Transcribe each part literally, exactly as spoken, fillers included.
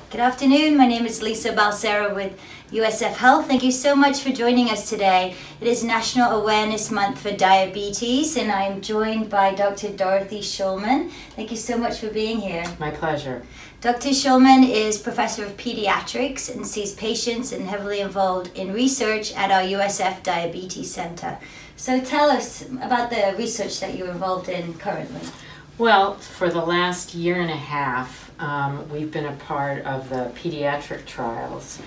Good afternoon, my name is Lisa Balsera with U S F Health. Thank you so much for joining us today. It is National Awareness Month for Diabetes and I'm joined by Doctor Dorothy Shulman. Thank you so much for being here. My pleasure. Doctor Shulman is Professor of Pediatrics and sees patients and heavily involved in research at our U S F Diabetes Center. So tell us about the research that you're involved in currently. Well, for the last year and a half, um, we've been a part of the pediatric trials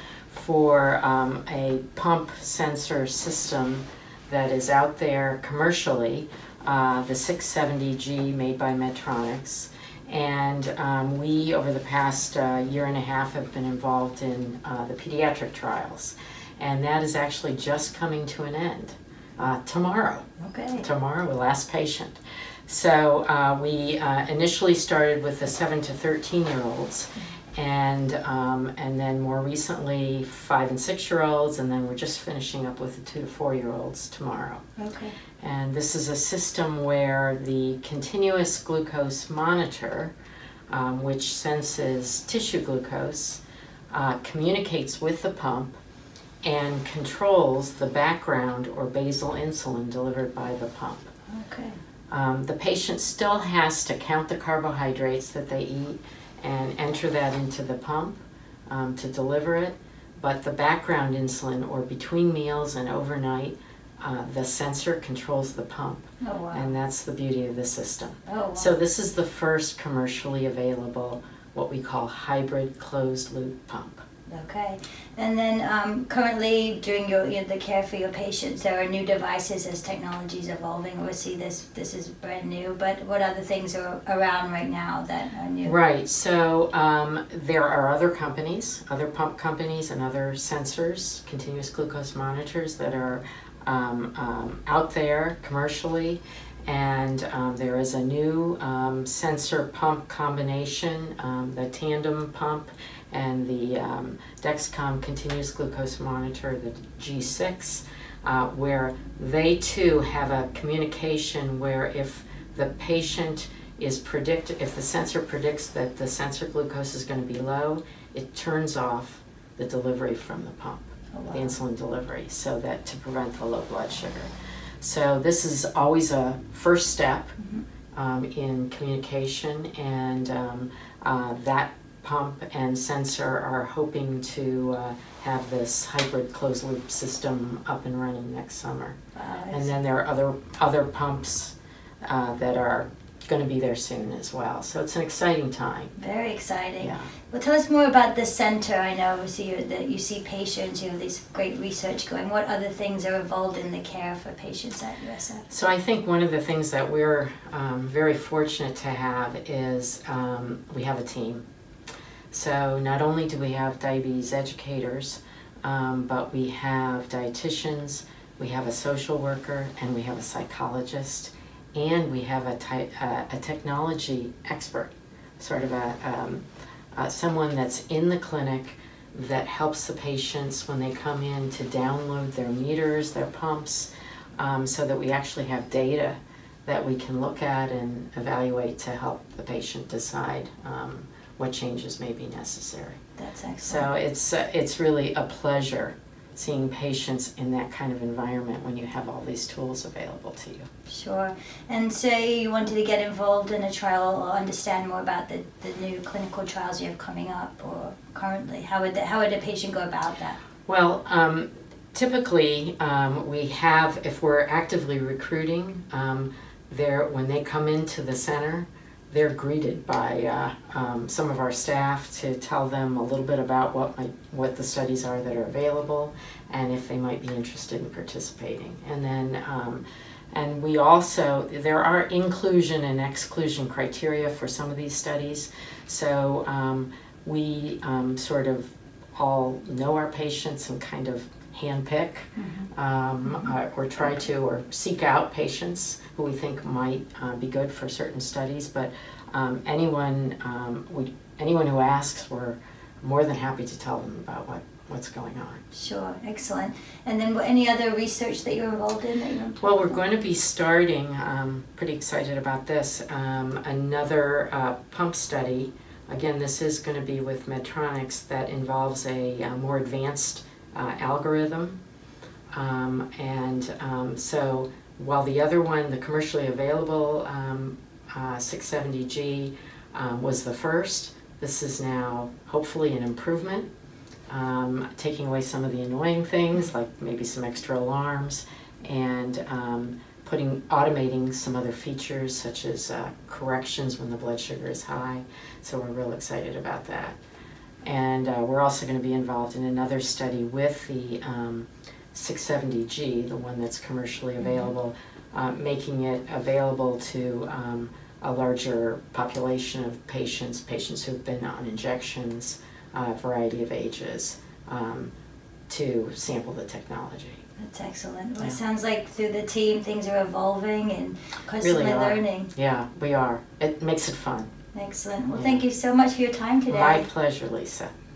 for um, a pump sensor system that is out there commercially, uh, the six seventy G made by Medtronics. And um, we, over the past uh, year and a half, have been involved in uh, the pediatric trials. And that is actually just coming to an end uh, tomorrow. Okay. Tomorrow, the last patient. So uh, we uh, initially started with the seven to thirteen year olds, and um, and then more recently five and six year olds, and then we're just finishing up with the two to four year olds tomorrow. Okay. And this is a system where the continuous glucose monitor, um, which senses tissue glucose, uh, communicates with the pump and controls the background or basal insulin delivered by the pump. Okay. Um, the patient still has to count the carbohydrates that they eat and enter that into the pump um, to deliver it, but the background insulin, or between meals and overnight, uh, the sensor controls the pump. Oh, wow. And that's the beauty of the system. Oh, wow. So this is the first commercially available, what we call hybrid closed loop pump. Okay, and then um, currently during your, your the care for your patients, there are new devices as technology is evolving. Obviously, this this is brand new, but what other things are around right now that are new? Right. So um, there are other companies, other pump companies, and other sensors, continuous glucose monitors that are um, um, out there commercially. And um, there is a new um, sensor pump combination, um, the tandem pump and the um, Dexcom continuous glucose monitor, the G six, uh, where they too have a communication where if the patient is predict, if the sensor predicts that the sensor glucose is going to be low, it turns off the delivery from the pump, Oh, wow. the insulin delivery, so that to prevent the low blood sugar. So this is always a first step Mm-hmm. um, in communication, and um, uh, that pump and sensor are hoping to uh, have this hybrid closed loop system up and running next summer. Wow, And then there are other other pumps uh, that are going to be there soon as well. So it's an exciting time. very exciting. Yeah. Well, tell us more about the center. I know obviously you, that you see patients, you have this great research going. What other things are involved in the care for patients at U S F? So I think one of the things that we're um, very fortunate to have is um, we have a team. So not only do we have diabetes educators, um, but we have dietitians, we have a social worker, and we have a psychologist, and we have a, uh, a technology expert, sort of a um, uh, someone that's in the clinic that helps the patients when they come in to download their meters, their pumps, um, so that we actually have data that we can look at and evaluate to help the patient decide um, what changes may be necessary. That's excellent. So it's uh, it's really a pleasure seeing patients in that kind of environment when you have all these tools available to you. Sure. And say you wanted to get involved in a trial or understand more about the, the new clinical trials you have coming up or currently, how would the, how would a patient go about that? Well, um, typically um, we have, if we're actively recruiting, um, there when they come into the center, they're greeted by uh, um, some of our staff to tell them a little bit about what might, what the studies are that are available and if they might be interested in participating. And then, um, and we also, there are inclusion and exclusion criteria for some of these studies. So um, we um, sort of all know our patients and kind of handpick Mm-hmm. um, uh, or try to or seek out patients who we think might uh, be good for certain studies. But um, anyone um, we anyone who asks, we're more than happy to tell them about what what's going on. Sure, excellent. And then any other research that you're involved in? That you want to Well, we're going to be starting, um, pretty excited about this, um, another uh, pump study again, this is going to be with Medtronics that involves a, a more advanced uh, algorithm. Um, and um, so while the other one, the commercially available um, uh, six seventy G um, was the first, this is now hopefully an improvement, um, taking away some of the annoying things like maybe some extra alarms, and um, putting, automating some other features such as uh, corrections when the blood sugar is high. So we're real excited about that. And uh, we're also going to be involved in another study with the um, six seventy G, the one that's commercially available, uh, making it available to um, a larger population of patients, patients who've been on injections, a variety of ages, um, to sample the technology. That's excellent. Well, Yeah. It sounds like through the team things are evolving and constantly Really are. learning. Yeah, we are. It makes it fun. Excellent. Well, Yeah. thank you so much for your time today. My pleasure, Lisa.